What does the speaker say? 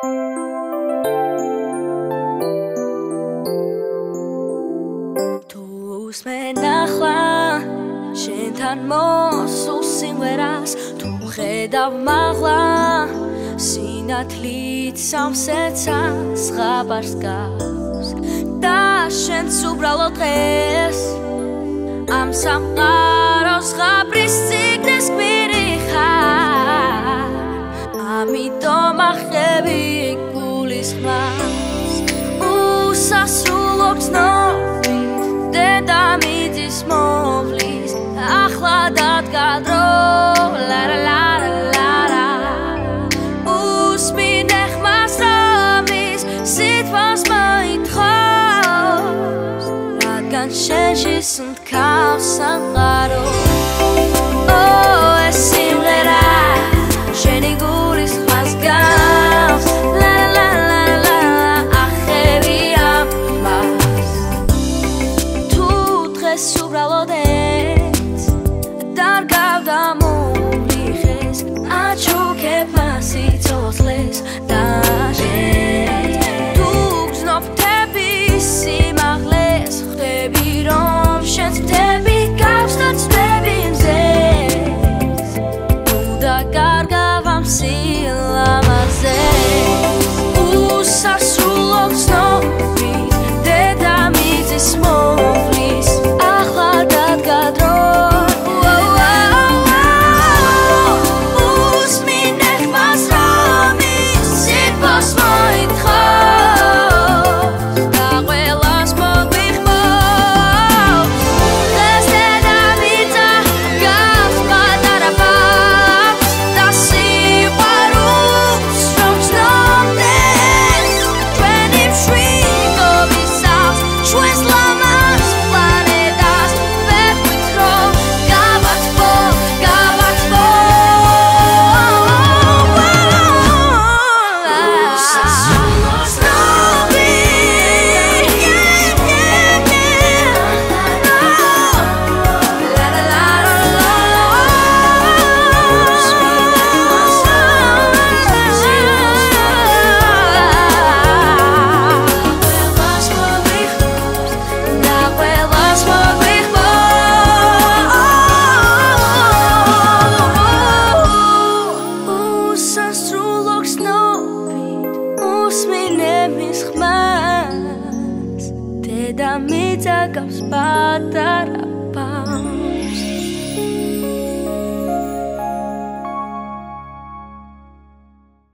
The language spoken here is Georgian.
შენთან მოსულ სიმღერას თუ ხედავ მაღლა სინათლით სამსეცას ღაბარს გავს და შენც უბრალოდ დღეს ამ სამყაროს ღაბრის სიგნეს გვირი ხარ ამიტომ ახები გულის ხმას უსასრულო გრძნობით დედამიწის მოვლის ახლა დადგა დრო ლა ლა ლა ლა ლა უსმინე ხმას რომის სიტყვას მოითხოვს რადგან შენში სუნთქავს სამყარო ეს სიმღერა შენი გულის ხმას გავს ლა ლა ლა ლა ახევი ამას თუ დღეს უბრალოდ და მიწა გავს პატარა